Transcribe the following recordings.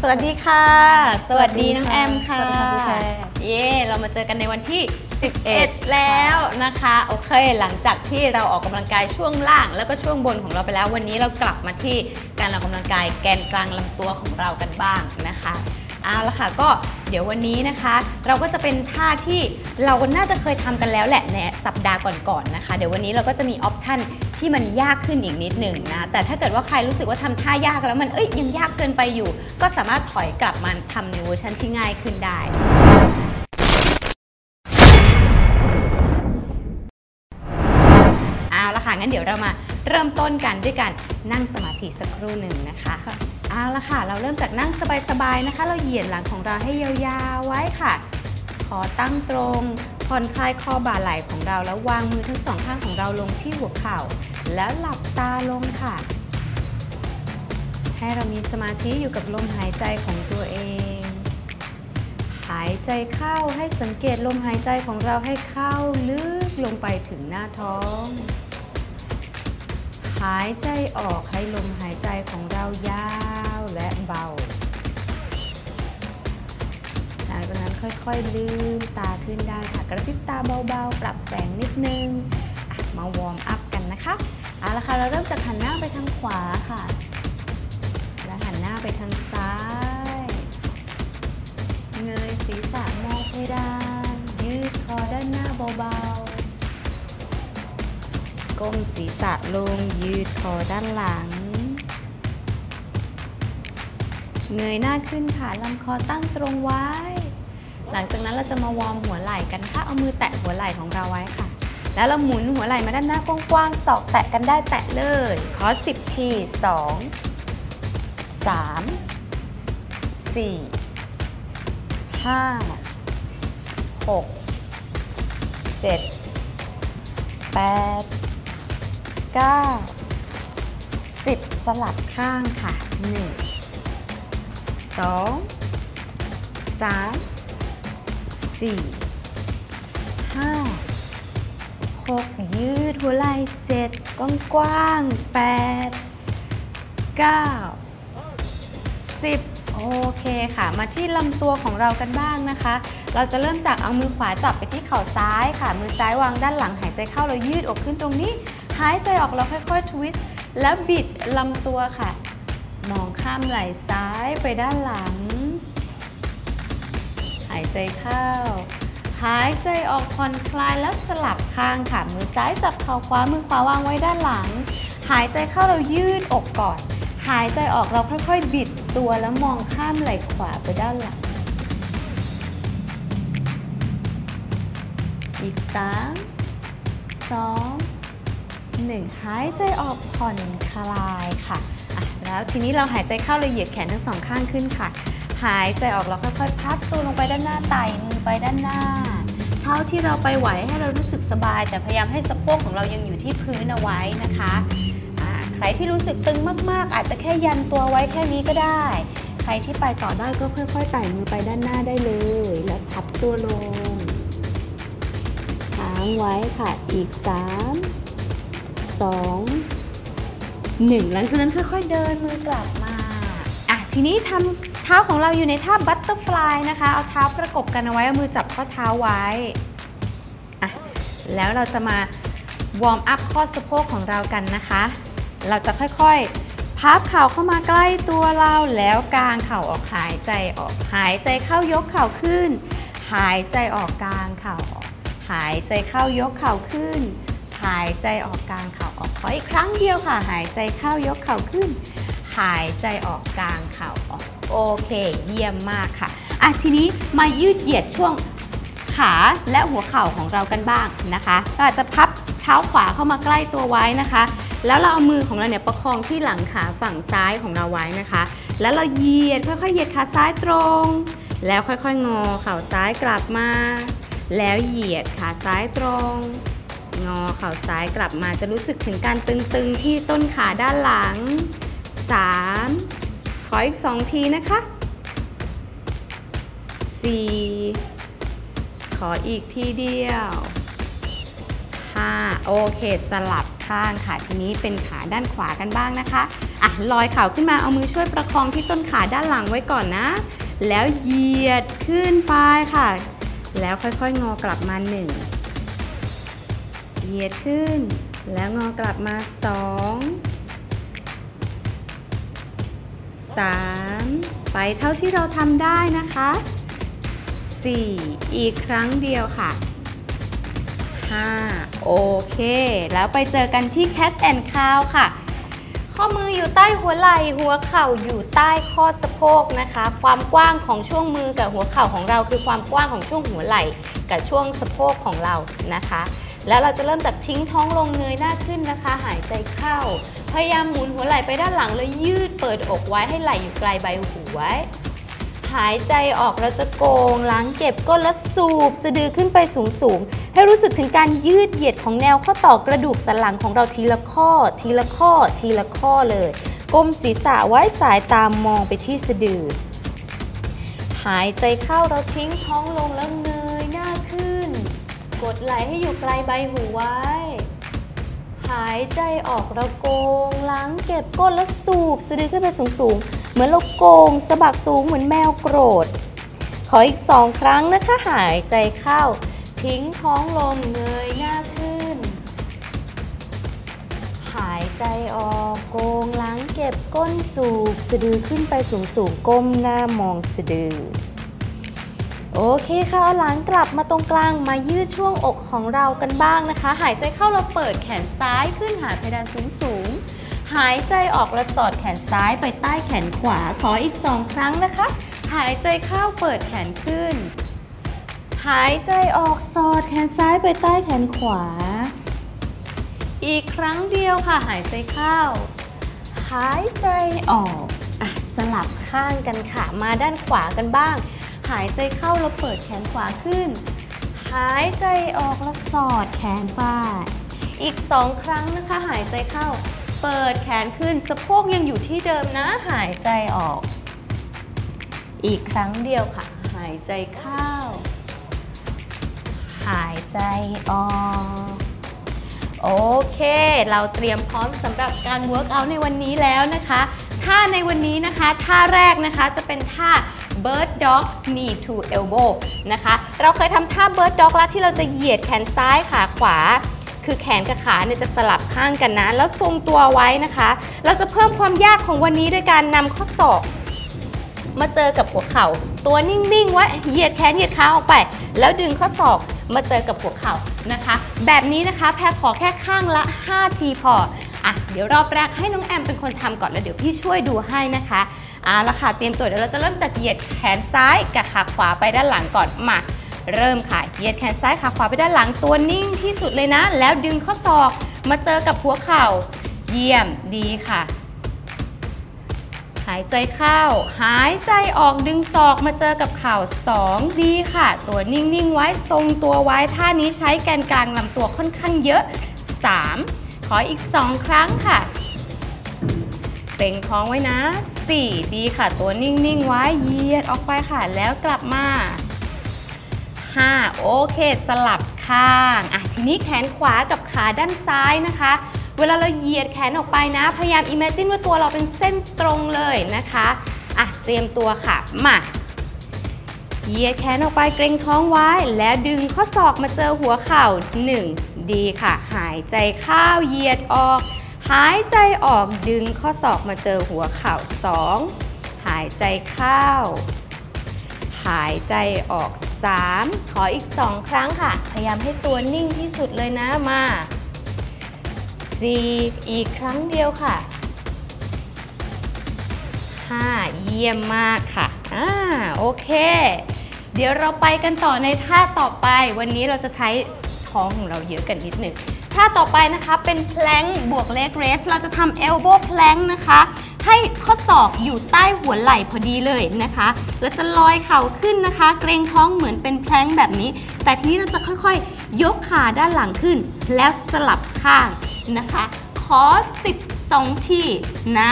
สวัสดีค่ะสวัสดีน้องแอมค่ะเย่เรามาเจอกันในวันที่11แล้วนะคะโอเคหลังจากที่เราออกกำลังกายช่วงล่างแล้วก็ช่วงบนของเราไปแล้ววันนี้เรากลับมาที่การออกกำลังกายแกนกลางลำตัวของเรากันบ้างนะคะเอาละค่ะก็เดี๋ยววันนี้นะคะเราก็จะเป็นท่าที่เราน่าจะเคยทำกันแล้วแหละในสัปดาห์ก่อนๆนะคะเดี๋ยววันนี้เราก็จะมีออปชันที่มันยากขึ้นอีกนิดหนึ่งนะแต่ถ้าเกิดว่าใครรู้สึกว่าทำท่ายากแล้วมันยังยากเกินไปอยู่ก็สามารถถอยกลับมาทำในเวอร์ชันที่ง่ายขึ้นได้เอาละค่ะงั้นเดี๋ยวเรามาเริ่มต้นกันด้วยการนั่งสมาธิสักครู่หนึ่งนะคะเอาละค่ะเราเริ่มจากนั่งสบายๆนะคะเราเหยียดหลังของเราให้ยาวๆไว้ค่ะขอตั้งตรงผ่อนคลายคอบ่าไหล่ของเราแล้ววางมือทั้งสองข้างของเราลงที่หัวเข่าแล้วหลับตาลงค่ะให้เรามีสมาธิอยู่กับลมหายใจของตัวเองหายใจเข้าให้สังเกตลมหายใจของเราให้เข้าลึกลงไปถึงหน้าท้องหายใจออกให้ลมหายใจของเรายาวและเบาหลังจากนั้นค่อยๆลืมตาขึ้นได้ค่ะกระพริบตาเบาๆปรับแสงนิดนึงมาวอร์มอัพกันนะคะเอาละค่ะเราเริ่มจากหันหน้าไปทางขวาค่ะและหันหน้าไปทางซ้ายเงยศีรษะมองเพดานยืดคอด้านหน้าเบาๆก้มศีรษะลงยืดคอด้านหลังเงยหน้าขึ้นค่ะลำคอตั้งตรงไว้หลังจากนั้นเราจะมาวอร์มหัวไหล่กันค่ะเอามือแตะหัวไหล่ของเราไว้ค่ะแล้วเราหมุนหัวไหล่มาด้านหน้ากว้างๆศอกแตะกันได้แตะเลยขอ10ที2 3 4 5 6 7 8 9 10สลับข้างค่ะ1 2 3 4 5 6ยืดหัวไหล่7กว้างๆ8 9 10โอเคค่ะมาที่ลำตัวของเรากันบ้างนะคะเราจะเริ่มจากเอามือขวาจับไปที่เข่าซ้ายค่ะมือซ้ายวางด้านหลังหายใจเข้าเรายืดอกขึ้นตรงนี้หายใจออกเราค่อยๆทวิสต์แล้วบิดลำตัวค่ะมองข้ามไหล่ซ้ายไปด้านหลังหายใจเข้าหายใจออกผ่อนคลายแล้วสลับข้างค่ะมือซ้ายจับเข่าขวามือขวาวางไว้ด้านหลังหายใจเข้าเรายืดอกก่อนหายใจออกเราค่อยๆบิดตัวแล้วมองข้ามไหล่ขวาไปด้านหลังอีก3 2 1หายใจออกผ่อนคลายค่ะแล้วทีนี้เราหายใจเข้าเราเหยียดแขนทั้งสองข้างขึ้นค่ะหายใจออกเราค่อยๆพับตัวลงไปด้านหน้าไต่มือไปด้านหน้าเท่าที่เราไปไหวให้เรารู้สึกสบายแต่พยายามให้สะโพกของเรายังอยู่ที่พื้นเอาไว้นะคะใครที่รู้สึกตึงมากๆอาจจะแค่ยันตัวไว้แค่นี้ก็ได้ใครที่ไปต่อได้ก็ค่อยๆไต่มือไปด้านหน้าได้เลยแล้วพับตัวลงค้างไว้ค่ะอีก3 2 1หลังจากนั้นค่อยๆเดินมือกลับมาทีนี้ทำเท้าของเราอยู่ในท่าบัตเตอร์ฟลายนะคะเอาเท้าประกบกันเอาไว้เอามือจับข้อเท้าไว้แล้วเราจะมาวอร์มอัพข้อสะโพกของเรากันนะคะเราจะค่อยๆพับเข่าเข้ามาใกล้ตัวเราแล้วกางเข่าออกหายใจออกหายใจเข้ายกเข่าขึ้นหายใจออกกางเข่าออกหายใจเข้ายกเข่าขึ้นหายใจออกกางเข่าออกขออีกครั้งเดียวค่ะหายใจเข้ายกเข่าขึ้นหายใจออกกางเข่าออกโอเคเยี่ยมมากค่ะทีนี้มายืดเหยียดช่วงขาและหัวเข่าของเรากันบ้างนะคะเราอาจจะพับเท้าขวาเข้ามาใกล้ตัวไว้นะคะแล้วเราเอามือของเราเนี่ยประคองที่หลังขาฝั่งซ้ายของเราไว้นะคะแล้วเราเหยียดค่อยๆเหยียดขาซ้ายตรงแล้วค่อยๆงอเข่าซ้ายกลับมาแล้วเหยียดขาซ้ายตรงงอเข่าซ้ายกลับมาจะรู้สึกถึงการตึงๆที่ต้นขาด้านหลัง3ขออีก2ทีนะคะ4ขออีกทีเดียว5โอเคสลับข้างค่ะทีนี้เป็นขาด้านขวากันบ้างนะคะลอยเข่าขึ้นมาเอามือช่วยประคองที่ต้นขาด้านหลังไว้ก่อนนะแล้วเหยียดขึ้นไปค่ะแล้วค่อยๆงอกลับมา1เหยียดขึ้นแล้วงอกลับมา2 3ไปเท่าที่เราทำได้นะคะ4อีกครั้งเดียวค่ะ5โอเคแล้วไปเจอกันที่ Cat and Cow ค่ะข้อมืออยู่ใต้หัวไหล่หัวเข่าอยู่ใต้ข้อสะโพกนะคะความกว้างของช่วงมือกับหัวเข่าของเราคือความกว้างของช่วงหัวไหล่กับช่วงสะโพกของเรานะคะแล้วเราจะเริ่มจากทิ้งท้องลงเงยหน้าขึ้นนะคะหายใจเข้าพยายามหมุนหัวไหล่ไปด้านหลังแล้วยืดเปิดอกไว้ให้ไหล่อยู่ไกลใบหูไว้หายใจออกเราจะโกงหลังเก็บก้นและสูบสะดือขึ้นไปสูงๆให้รู้สึกถึงการยืดเหยียดของแนวข้อต่อกระดูกสันหลังของเราทีละข้อทีละข้อทีละข้อเลยก้มศีรษะไว้สายตามมองไปที่สะดือหายใจเข้าเราทิ้งท้องลงแล้วเงยหน้าขึ้นกดไหล่ให้อยู่ไกลใบหูไว้หายใจออกเราโกงหลังเก็บก้นแล้วสูบสะดือขึ้นไปสูงๆเหมือนเราโกงสะบักสูงเหมือนแมวโกรธขออีก2 ครั้งนะคะหายใจเข้าทิ้งท้องลงเงยหน้าขึ้นหายใจออกโกงหลังเก็บก้นสูบสะดือขึ้นไปสูงๆก้มหน้ามองสะดือโอเคค่ะเอาหลังกลับมาตรงกลางมายืดช่วงอกของเรากันบ้างนะคะหายใจเข้าเราเปิดแขนซ้ายขึ้นหาเพดานสูงหายใจออกและสอดแขนซ้ายไปใต้แขนขวาขออีก2 ครั้งนะคะหายใจเข้าเปิดแขนขึ้นหายใจออกสอดแขนซ้ายไปใต้แขนขวาอีกครั้งเดียวค่ะหายใจเข้าหายใจออกสลับข้างกันค่ะมาด้านขวากันบ้างหายใจเข้าเราเปิดแขนขวาขึ้นหายใจออกแล้วสอดแขนไปอีก2 ครั้งนะคะหายใจเข้าเปิดแขนขึ้นสะโพกยังอยู่ที่เดิมนะหายใจออกอีกครั้งเดียวค่ะหายใจเข้าหายใจออกโอเคเราเตรียมพร้อมสำหรับการเวิร์กอัลในวันนี้แล้วนะคะท่าในวันนี้นะคะท่าแรกนะคะจะเป็นท่า Bird Dog Knee to Elbow นะคะเราเคยทำท่า Bird Dog แล้วที่เราจะเหยียดแขนซ้ายขาขวาคือแขนกับขาเนี่ยจะสลับข้างกันนะแล้วทรงตัวไว้นะคะเราจะเพิ่มความยากของวันนี้ด้วยการนำข้อศอกมาเจอกับหัวเข่าตัวนิ่งๆไว้เหยียดแขนเหยียดขาออกไปแล้วดึงข้อศอกมาเจอกับหัวเข่านะคะแบบนี้นะคะแพรขอแค่ข้างละ5 ทีพอเดี๋ยวรอบแรกให้น้องแอมเป็นคนทำก่อนแล้วเดี๋ยวพี่ช่วยดูให้นะคะละค่ะเตรียมตัวเดี๋ยวเราจะเริ่มจากเหยียดแขนซ้ายกับขาขวาไปด้านหลังก่อนมาเริ่มค่ะเหยียดแขนซ้ายขาขวาไปด้านหลังตัวนิ่งที่สุดเลยนะแล้วดึงข้อศอกมาเจอกับหัวเข่าเยี่ยมดีค่ะหายใจเข้าหายใจออกดึงศอกมาเจอกับเข่า2ดีค่ะตัวนิ่งๆไว้ทรงตัวไว้ท่านี้ใช้แกนกลางลำตัวค่อนข้างเยอะ3ขออีก2 ครั้งค่ะเกร็งท้องไว้นะ4ดีค่ะตัวนิ่งๆไว้เหยียดออกไปค่ะแล้วกลับมา5โอเคสลับข้างทีนี้แขนขวากับขาด้านซ้ายนะคะเวลาเราเหยียดแขนออกไปนะพยายาม imagine ว่าตัวเราเป็นเส้นตรงเลยนะคะเตรียมตัวค่ะมาเหยียดแขนออกไปเกร็งท้องไว้แล้วดึงข้อศอกมาเจอหัวเข่า1ดีค่ะหายใจเข้าเหยียดออกหายใจออกดึงข้อศอกมาเจอหัวเข่า2หายใจเข้าหายใจออก3ขออีก2 ครั้งค่ะพยายามให้ตัวนิ่งที่สุดเลยนะมา4อีกครั้งเดียวค่ะ5เยี่ยมมากค่ะโอเคเดี๋ยวเราไปกันต่อในท่าต่อไปวันนี้เราจะใช้ท้องของเราเยอะกันนิดหนึ่งท่าต่อไปนะคะเป็นแพลงบวกเล็กเรสเราจะทำ elbow plank นะคะให้ข้อศอกอยู่ใต้หัวไหล่พอดีเลยนะคะเราจะลอยเข่าขึ้นนะคะเกรงท้องเหมือนเป็นแพลงแบบนี้แต่ทีนี้เราจะค่อยๆยกขาด้านหลังขึ้นแล้วสลับข้างนะคะขอ12 ทีนะ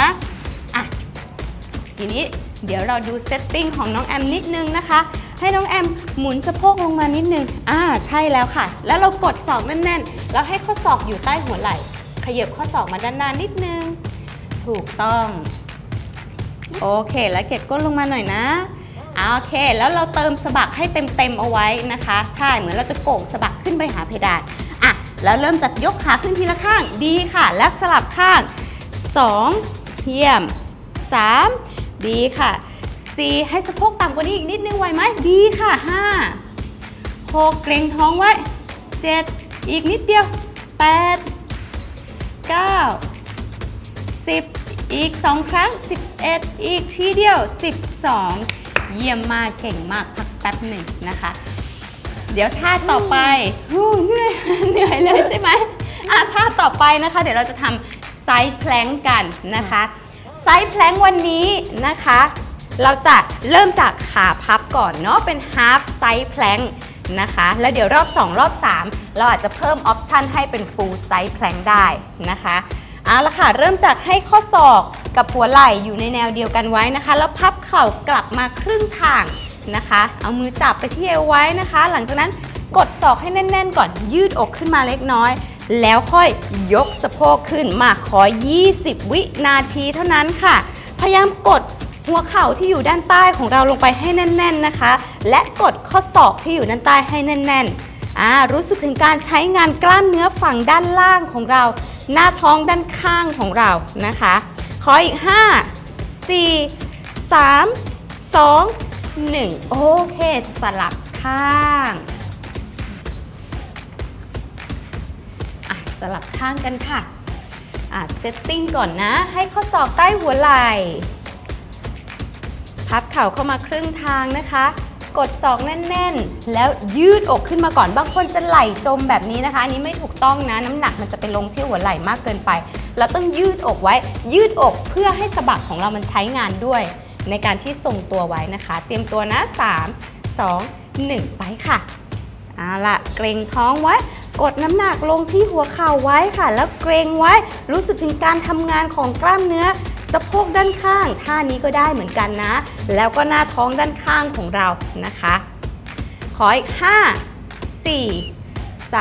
ทีนี้เดี๋ยวเราดูเซตติ้งของน้องแอมนิดนึงนะคะให้น้องแอมหมุนสะโพกลงมานิดนึงใช่แล้วค่ะแล้วเรากดศอกแน่นๆแล้วให้ข้อศอกอยู่ใต้หัวไหล่ขยับข้อศอกมาด้านหน้านิดนึงถูกต้องโอเคแล้วเก็บก้นลงมาหน่อยนะโอเคแล้วเราเติมสะบักให้เต็มเอาไว้นะคะใช่เหมือนเราจะโก่งสะบักขึ้นไปหาเพดานแล้วเริ่มจากยกขาขึ้นทีละข้างดีค่ะและสลับข้าง2เยี่ยม3ดีค่ะ4ให้สะโพกต่ำกว่านี้อีกนิดนึงไหวไหมดีค่ะ5 6เกร็งท้องไว้7อีกนิดเดียว8 9 10อีก2ครั้ง11อีกทีเดียว12เยี่ยมมากเก่งมากพักแป๊บหนึ่งนะคะเดี๋ยวท่าต่อไปเหนื่อยเลยใช่ไหมท่าต่อไปนะคะเดี๋ยวเราจะทำไซด์แพลงกันนะคะไซด์แพลงวันนี้นะคะเราจะเริ่มจากขาพับก่อนเนาะเป็น half side plank นะคะแล้วเดี๋ยวรอบ2รอบ3เราอาจจะเพิ่มออปชันให้เป็น full side plank ได้นะคะเอาละค่ะเริ่มจากให้ข้อศอกกับหัวไหล่อยู่ในแนวเดียวกันไว้นะคะแล้วพับเข่ากลับมาครึ่งทางนะคะเอามือจับไปที่เอวไว้นะคะหลังจากนั้นกดศอกให้แน่นๆก่อนยืดอกขึ้นมาเล็กน้อยแล้วค่อยยกสะโพกขึ้นมาขอ20วินาทีเท่านั้นค่ะพยายามกดหัวเข่าที่อยู่ด้านใต้ของเราลงไปให้แน่นๆนะคะและกดข้อศอกที่อยู่ด้านใต้ให้แน่นๆรู้สึกถึงการใช้งานกล้ามเนื้อฝั่งด้านล่างของเราหน้าท้องด้านข้างของเรานะคะขออีก5 4 3 2 1โอเคสลับข้างสลับข้างกันค่ะเซตติ้งก่อนนะให้ข้อศอกใต้หัวไหล่พับเข่าเข้ามาครึ่งทางนะคะกดศอกแน่นๆแล้วยืดอกขึ้นมาก่อนบางคนจะไหล่จมแบบนี้นะคะอันนี้ไม่ถูกต้องนะน้ำหนักมันจะไปลงที่หัวไหล่มากเกินไปเราต้องยืดอกไว้ยืดอกเพื่อให้สะบักของเรามันใช้งานด้วยในการที่ทรงตัวไว้นะคะเตรียมตัวนะ3 2 1ไปค่ะเอาล่ะเกร็งท้องไว้กดน้ำหนักลงที่หัวเข่าไว้ค่ะแล้วเกร็งไว้รู้สึกถึงการทำงานของกล้ามเนื้อสะโพกด้านข้างท่านี้ก็ได้เหมือนกันนะแล้วก็หน้าท้องด้านข้างของเรานะคะขออีก5 4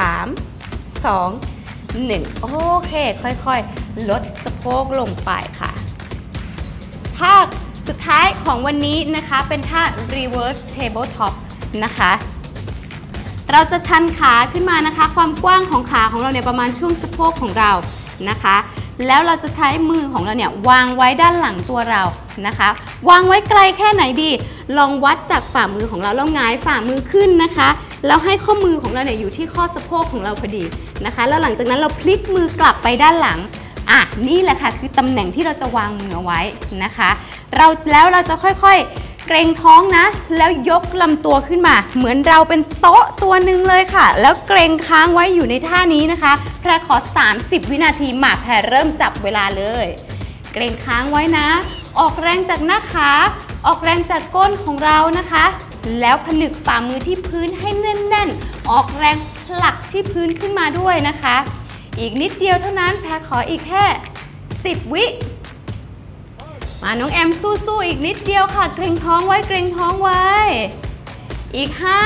3 2 1โอเคค่อยๆลดสะโพกลงไปค่ะท่าสุดท้ายของวันนี้นะคะเป็นท่า reverse tabletop นะคะเราจะชันขาขึ้นมานะคะความกว้างของขาของเราเนี่ยประมาณช่วงสะโพกของเรานะคะแล้วเราจะใช้มือของเราเนี่ยวางไว้ด้านหลังตัวเรานะคะวางไว้ไกลแค่ไหนดีลองวัดจากฝ่ามือของเราแล้วหงายฝ่ามือขึ้นนะคะแล้วให้ข้อมือของเราเนี่ยอยู่ที่ข้อสะโพกของเราพอดีนะคะแล้วหลังจากนั้นเราพลิกมือกลับไปด้านหลังนี่แหละค่ะคือตำแหน่งที่เราจะวางมือเอาไว้นะคะแล้วเราจะค่อยๆเกรงท้องนะแล้วยกลำตัวขึ้นมาเหมือนเราเป็นโต๊ะตัวหนึ่งเลยค่ะแล้วเกรงค้างไว้อยู่ในท่านี้นะคะแพรขอ30วินาทีมาแพรเริ่มจับเวลาเลยเกรงค้างไว้นะออกแรงจากหน้าขาออกแรงจากก้นของเรานะคะแล้วผนึกฝ่ามือที่พื้นให้แน่นๆออกแรงผลักที่พื้นขึ้นมาด้วยนะคะอีกนิดเดียวเท่านั้นแพรขออีกแค่10วิมาน้องแอมสู้ๆอีกนิดเดียวค่ะเกรงท้องไว้เกรงท้องไว้อีก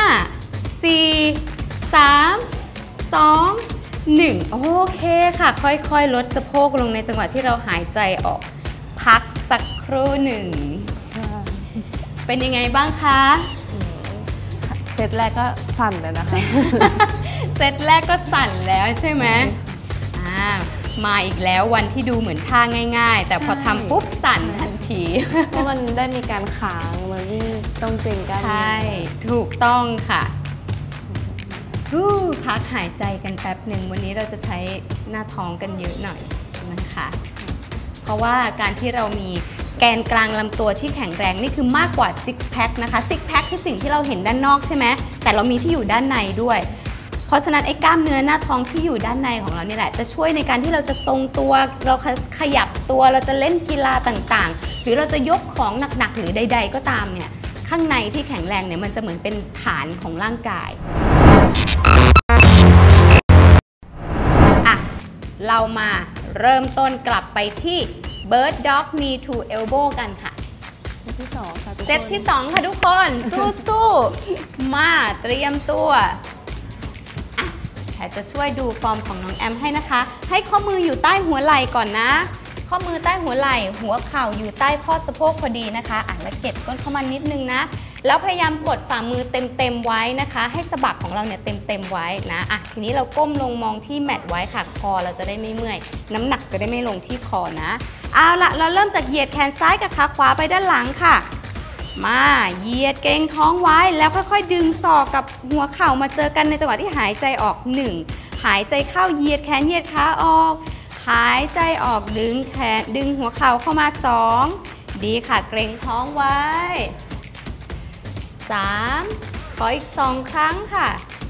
5 4 3 2 1โอเคค่ะค่อยๆลดสะโพกลงในจังหวะที่เราหายใจออกพักสักครู่หนึ่งเป็นยังไงบ้างคะเซตแรกก็สั่นเลยนะคะเซตแรกก็สั่นแล้วใช่ไหมมาอีกแล้ววันที่ดูเหมือนท่าง่ายๆแต่พอทำปุ๊บสั่นทันทีเพราะมันได้มีการค้างมันยิ่งต้องเกรงกันใช่ถูกต้องค่ะพักหายใจกันแป๊บหนึ่งวันนี้เราจะใช้หน้าท้องกันเยอะหน่อยนะคะเพราะว่าการที่เรามีแกนกลางลำตัวที่แข็งแรงนี่คือมากกว่า six pack นะคะ six pack คือสิ่งที่เราเห็นด้านนอกใช่ไหมแต่เรามีที่อยู่ด้านในด้วยเพราะฉะนั้นไอ้กล้ามเนื้อหน้าท้องที่อยู่ด้านในของเราเนี่ยแหละจะช่วยในการที่เราจะทรงตัวเราขยับตัวเราจะเล่นกีฬาต่างๆหรือเราจะยกของหนักๆหรือใดๆก็ตามเนี่ยข้างในที่แข็งแรงเนี่ยมันจะเหมือนเป็นฐานของร่างกายเรามาเริ่มต้นกลับไปที่ Bird Dog Knee to Elbow กันค่ะเซตที่2ค่ะเซตที่2ค่ะทุกคนสู้ๆมาเตรียมตัวแพรจะช่วยดูฟอร์มของน้องแอมให้นะคะให้ข้อมืออยู่ใต้หัวไหล่ก่อนนะข้อมือใต้หัวไหล่หัวเข่าอยู่ใต้ข้อสะโพกพอดีนะคะแล้วเก็บก้นเข้ามานิดนึงนะแล้วพยายามกดฝ่ามือเต็มไว้นะคะให้สะบักของเราเนี่ยเต็มไว้นะทีนี้เราก้มลงมองที่แมตไว้ค่ะคอเราจะได้ไม่เมื่อยน้ำหนักจะได้ไม่ลงที่คอนะเอาละเราเริ่มจากเหยียดแขนซ้ายกับขาขวาไปด้านหลังค่ะมาเหยียดเกร็งท้องไว้แล้วค่อยๆดึงศอกกับหัวเข่ามาเจอกันในจังหวะที่หายใจออก1หายใจเข้าเหยียดแขนเหยียดขาออกหายใจออกดึงแขนดึงหัวเข่าเข้ามา2ดีค่ะเกร็งท้องไว้3ขออีก2ครั้งค่ะ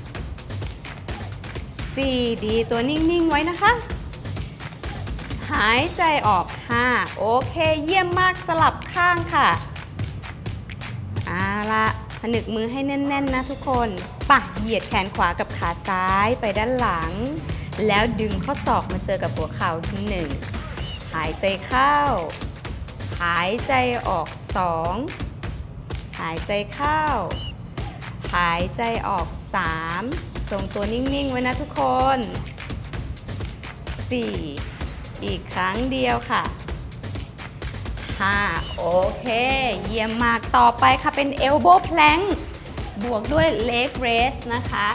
4ดีตัวนิ่งๆไว้นะคะหายใจออก5โอเคเยี่ยมมากสลับข้างค่ะเอาละผนึกมือให้แน่นๆนะทุกคนป่ะเหยียดแขนขวากับขาซ้ายไปด้านหลังแล้วดึงข้อศอกมาเจอกับหัวเข่า1หายใจเข้าหายใจออก2หายใจเข้าหายใจออก3ทรงตัวนิ่งๆไว้นะทุกคน4อีกครั้งเดียวค่ะ5โอเคเยี่ยมมากต่อไปค่ะเป็น elbow plank บวกด้วย leg raise นะคะ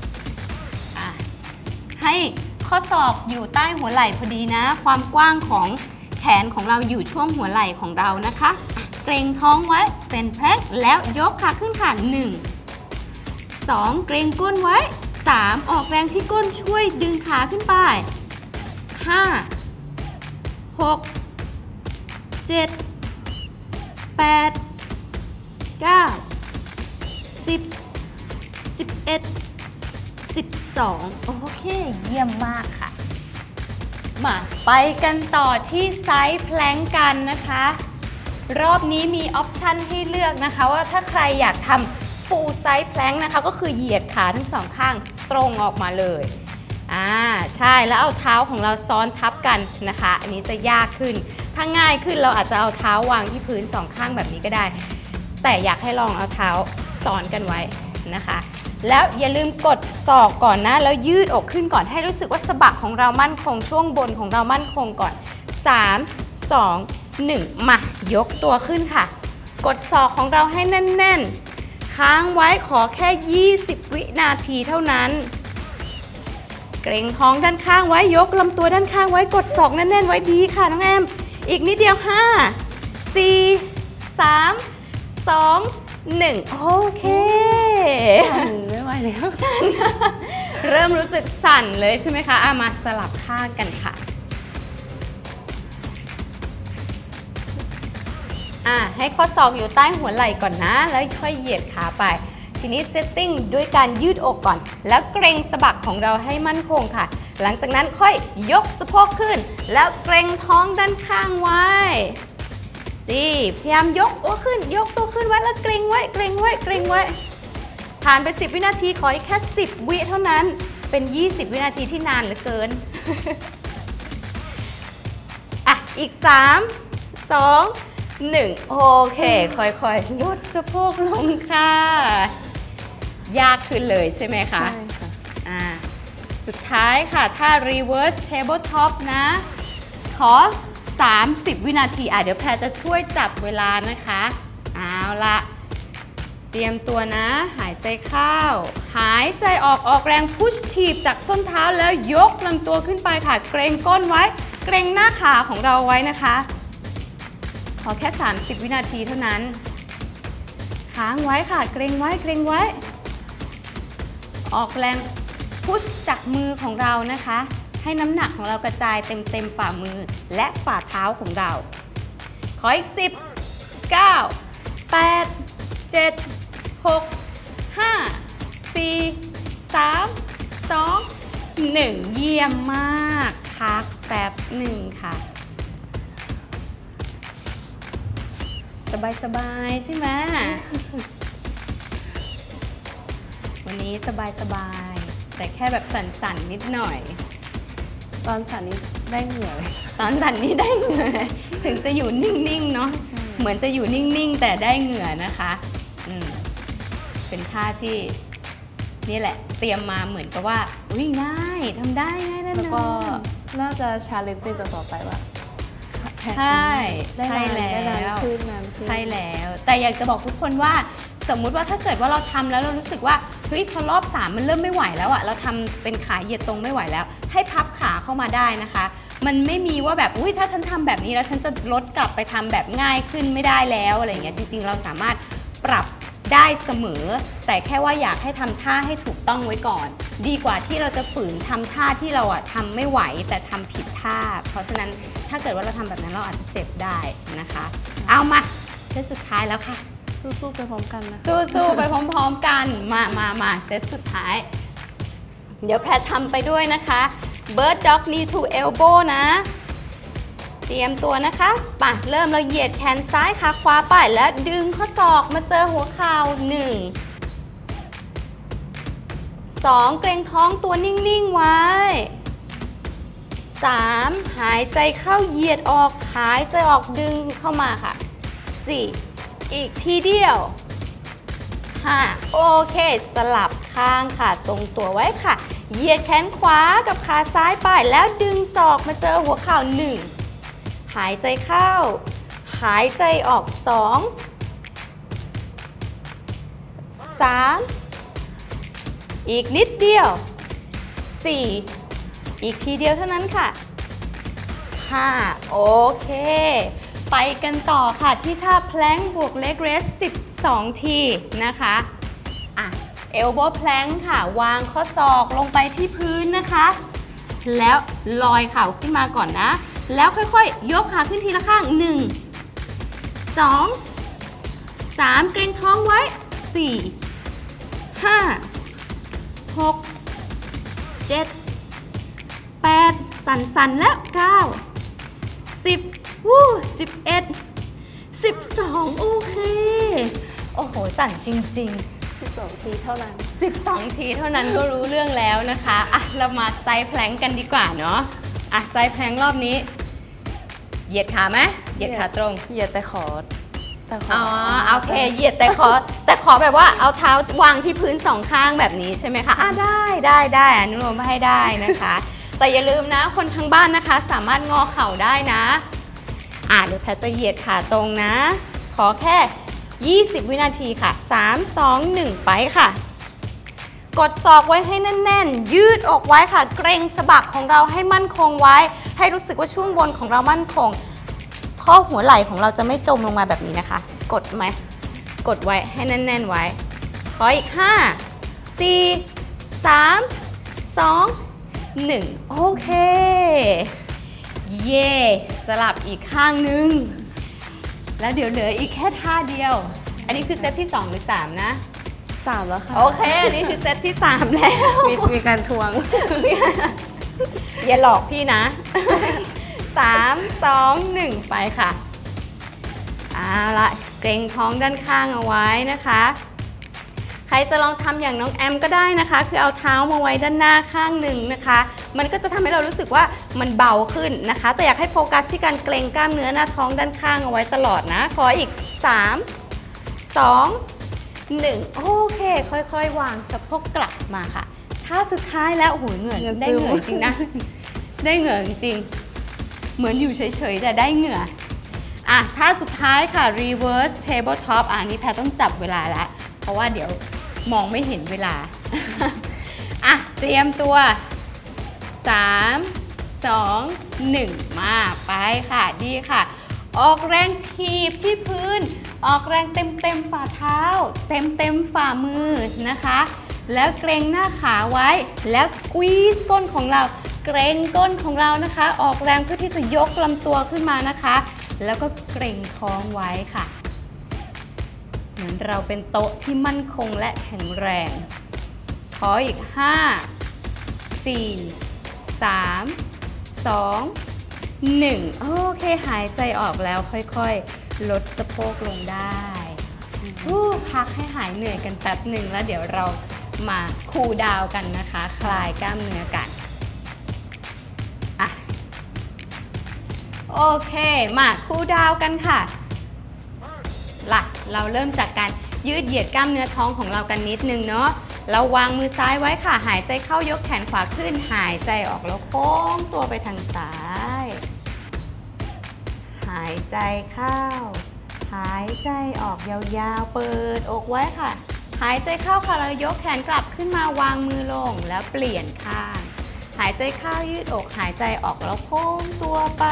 ให้ข้อศอกอยู่ใต้หัวไหล่พอดีนะความกว้างของแขนของเราอยู่ช่วงหัวไหล่ของเรานะคะเกร็งท้องไว้เป็นแพลงแล้วยกขาขึ้นค่ะ1 2เกร็งก้นไว้3ออกแรงที่ก้นช่วยดึงขาขึ้นไป5 6 7 8 9 10 11 12โอเคเยี่ยมมากค่ะมาไปกันต่อที่ไซส์แพลงกันนะคะรอบนี้มีออปชันให้เลือกนะคะว่าถ้าใครอยากทำ full size plank นะคะก็คือเหยียดขาทั้งสองข้างตรงออกมาเลยใช่แล้วเอาเท้าของเราซ้อนทับกันนะคะอันนี้จะยากขึ้นถ้าง่ายขึ้นเราอาจจะเอาเท้าวางที่พื้นสองข้างแบบนี้ก็ได้แต่อยากให้ลองเอาเท้าซ้อนกันไว้นะคะแล้วอย่าลืมกดศอกก่อนนะแล้วยืดอกขึ้นก่อนให้รู้สึกว่าสะบักของเรามั่นคงช่วงบนของเรามั่นคงก่อน3 2 1มายกตัวขึ้นค่ะกดศอกของเราให้แน่นๆค้างไว้ขอแค่20วินาทีเท่านั้นเกร็งท้องด้านข้างไว้ยกลำตัวด้านข้างไว้กดศอกแน่นๆไว้ดีค่ะน้องแอมอีกนิดเดียว5 4 3 2 1โอเคสั่นไม่ไหวแล้วเริ่มรู้สึกสั่นเลยใช่ไหมคะมาสลับข้างกันค่ะให้ข้อศอกอยู่ใต้หัวไหล่ก่อนนะแล้วค่อยเหยียดขาไปทีนี้เซตติ้งด้วยการยืดอกก่อนแล้วเกร็งสะบักของเราให้มั่นคงค่ะหลังจากนั้นค่อยยกสะโพกขึ้นแล้วเกร็งท้องด้านข้างไว้ดีพยายามยกตัวขึ้นยกตัวขึ้นไว้แล้วเกร็งไว้เกร็งไว้เกร็งไว้ผ่านไป10วินาทีขออีกแค่10วิเท่านั้นเป็น20วินาทีที่นานเหลือเกินอีก3 2 1โอเคค่อยๆลดสะโพกลงค่ะยากขึ้นเลยใช่ไหมคะใช่ค่ะสุดท้ายค่ะถ้า reverse tabletop นะขอ30วินาทีเดี๋ยวแพรจะช่วยจับเวลานะคะเอาละเตรียมตัวนะหายใจเข้าหายใจออกแรงพุชถีบจากส้นเท้าแล้วยกลำตัวขึ้นไปค่ะเกรงก้นไว้เกรงหน้าขาของเราไว้นะคะขอแค่30วินาทีเท่านั้นค้างไว้ค่ะเกรงไว้เกรงไว้ออกแรงพุชจากมือของเรานะคะให้น้ำหนักของเรากระจายเต็มฝ่ามือและฝ่าเท้าของเราขออีก10 9 8 7 6 5 4 3 2 1เยี่ยมมากพักแป๊บหนึ่งค่ะสบายๆใช่ไหม วันนี้สบายๆแต่แค่แบบสั่นๆนิดหน่อยตอนสั่นนี้ได้เหงื่อเลยตอนสั่นนี้ได้เหงื่อถึงจะอยู่นิ่งๆเนาะเหมือนจะอยู่นิ่งๆแต่ได้เหงื่อนะคะเป็นท่าที่นี่แหละเตรียมมาเหมือนกับว่าง่ายทำได้ง่ายแน่นอนแล้วก็น่าจะชาเลนจ์ต่อไปว่าข็งใช่ได้ใช่นานแล้ได้นานวขึ้นนานขึ้นใช่แล้ว แต่อยากจะบอกทุกคนว่าสมมุติว่าถ้าเกิดว่าเราทำแล้วเรารู้สึกว่าเฮ้ยพอรอบ3มันเริ่มไม่ไหวแล้วอะเราทำเป็นขาเหยียดตรงไม่ไหวแล้ว ให้พับขาเข้ามาได้นะคะ มันไม่มีว่าแบบอุ้ยถ้าฉันทำแบบนี้แล้วฉันจะลดกลับไปทำแบบง่ายขึ้นไม่ได้แล้วอะไรอย่างเงี้ยจริงๆเราสามารถปรับได้เสมอ แต่แค่ว่าอยากให้ทำท่าให้ถูกต้องไว้ก่อน ดีกว่าที่เราจะฝืนทำท่าที่เราอะทำไม่ไหวแต่ทำผิดท่า เพราะฉะนั้นถ้าเกิดว่าเราทำแบบนั้นเราอาจจะเจ็บได้นะคะ เอามาเซตสุดท้ายแล้วค่ะสู้ๆไปพร้อมกันนะคะสู้ๆไปพร้อมๆกันมาเซตสุดท้าย เดี๋ยวแพรทำไปด้วยนะคะ Bird Dog Knee to Elbow นะ เตรียมตัวนะคะป่ะเริ่มเราเหยียดแขนซ้ายขาขวาไปแล้วดึงข้อศอกมาเจอหัวเข่า2 เกรงท้องตัวนิ่งๆไว้ 3 หายใจเข้าเหยียดออกหายใจออกดึงเข้ามาค่ะ 4 อีกทีเดียว 5 โอเคสลับข้างค่ะทรงตัวไว้ค่ะเหยียดแขนขวากับขาซ้ายไปแล้วดึงศอกมาเจอหัวเข่า1 หายใจเข้าหายใจออก2 3 อีกนิดเดียว 4 อีกทีเดียวเท่านั้นค่ะ 5 โอเค ไปกันต่อค่ะที่ท่าแพลงบวกเล็กเรส12 ทีนะคะเอลโบว์แพลงค่ะวางข้อศอกลงไปที่พื้นนะคะ แล้วลอยเข่าขึ้นมาก่อนนะ แล้วค่อยๆยกขาขึ้นทีละข้าง 1 2 3 เกรงท้องไว้ 4 5 6 7 8 สั่นๆ แล้ว 9 10 11 12 โอเค โอ้โห สั่นจริงๆ 12 ทีเท่านั้น 12 ทีเท่านั้นก็รู้เรื่องแล้วนะคะเรามาไซด์แพลงกันดีกว่าเนาะไซด์แพลงรอบนี้ เหยียดขาไหมเหยียดขาตรงเหยียดแต่ขอโอเคเหยียดแต่ขอแบบว่าเอาเท้าวางที่พื้น2ข้างแบบนี้ใช่ไหมคะได้อนุโลมให้ได้นะคะ แต่อย่าลืมนะคนทางบ้านนะคะสามารถงอเข่าได้นะเดี๋ยวแพทจะเหยียดขาตรงนะ ขอแค่ 20 วินาทีค่ะ 3 2 1 ไปค่ะ กดศอกไว้ให้แน่นๆ ยืดอกไว้ค่ะ เกรงสะบักของเราให้มั่นคงไว้ ให้รู้สึกว่าช่วงบนของเรามั่นคง ข้อหัวไหล่ของเราจะไม่จมลงมาแบบนี้นะคะ กดไหม กดไว้ให้แน่นๆไว้ ขออีก 5 4 3 2 1 โอเค เย่สลับอีกข้างนึง แล้วเดี๋ยวเหลืออีกแค่ท่าเดียว อันนี้คือเซตที่ 2 หรือ 3 นะ 3 แล้วค่ะโอเค อันนี้คือเซตที่ 3 แล้วมีการทวงอย่าหลอกพี่นะ 3 2 1 ไปค่ะเอาละเกรงท้องด้านข้างเอาไว้นะคะ ใครจะลองทำอย่างน้องแอมก็ได้นะคะ คือเอาเท้ามาไว้ด้านหน้าข้างหนึ่งนะคะ มันก็จะทำให้เรารู้สึกว่ามันเบาขึ้นนะคะ แต่อยากให้โฟกัสที่การเกรงกล้ามเนื้อหน้าท้องด้านข้างเอาไว้ตลอดนะ ขออีก 3 2 1 โอเค ค่อยๆวางสะโพกกลับมาค่ะท่าสุดท้ายแล้วโอ้โหเหงื่อได้เหงื่อจริงนะ ได้เหงื่อจริงเหมือนอยู่เฉยๆแต่ได้เหงื่อท่าสุดท้ายค่ะ reverse tabletop อันนี้แพรต้องจับเวลาแล้วเพราะว่าเดี๋ยวมองไม่เห็นเวลา เตรียมตัว 3 2 1 มาไปค่ะดีค่ะ ออกแรงถีบที่พื้นออกแรงเต็มฝ่าเท้าเต็มฝ่ามือนะคะแล้วเกรงหน้าขาไว้แล้วสควีซก้นของเราเกรงก้นของเรานะคะออกแรงเพื่อที่จะยกลำตัวขึ้นมานะคะแล้วก็เกรงท้องไว้ค่ะเหมือนเราเป็นโต๊ะที่มั่นคงและแข็งแรงขออีก 5 4 3 2 1 โอเคหายใจออกแล้วค่อยๆลดสะโพกลงได้พักให้หายเหนื่อยกันแป๊บหนึ่งแล้วเดี๋ยวเรามาคูลดาวน์กันนะคะคลายกล้ามเนื้อกันโอเคมาคูลดาวน์กันค่ะเราเริ่มจากการยืดเหยียดกล้ามเนื้อท้องของเรากันนิดนึงเนาะเราวางมือซ้ายไว้ค่ะหายใจเข้ายกแขนขวาขึ้นหายใจออกแล้วโค้งตัวไปทางซ้ายายใจเข้าหายใจออกยาวๆเปิดอกไว้ค่ะหายใจเข้าค่ะเรายกแขนกลับขึ้นมาวางมือลงแล้วเปลี่ยนข้างหายใจเข้ายืดอกหายใจออกแล้วโค้งตัวไป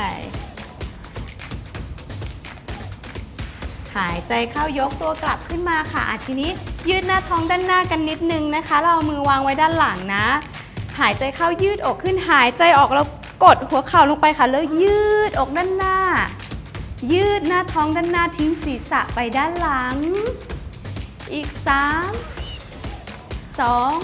หายใจเข้ายกตัวกลับขึ้นมาค่ะทีนี้ยืดหน้าท้องด้านหน้ากันนิดนึงนะคะเราเอามือวางไว้ด้านหลังนะหายใจเข้ายืดอกขึ้นหายใจออกแล้วกดหัวเข่าลงไปค่ะแล้วยืดอกด้านหน้ายืดหน้าท้องด้านหน้าทิ้งศีรษะไปด้านหลังอีก3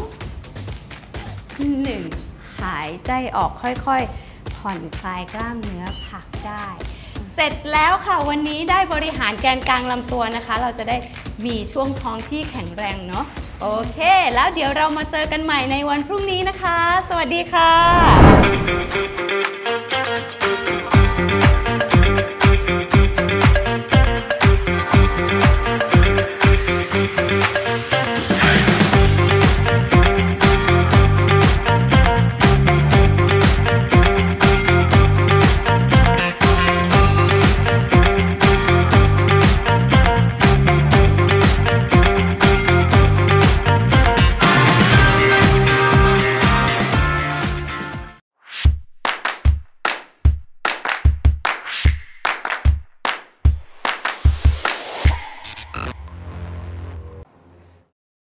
2 1หายใจออกค่อยๆผ่อนคลายกล้ามเนื้อพักได้เสร็จแล้วค่ะวันนี้ได้บริหารแกนกลางลำตัวนะคะเราจะได้มีช่วงท้องที่แข็งแรงเนาะโอเคแล้วเดี๋ยวเรามาเจอกันใหม่ในวันพรุ่งนี้นะคะสวัสดีค่ะ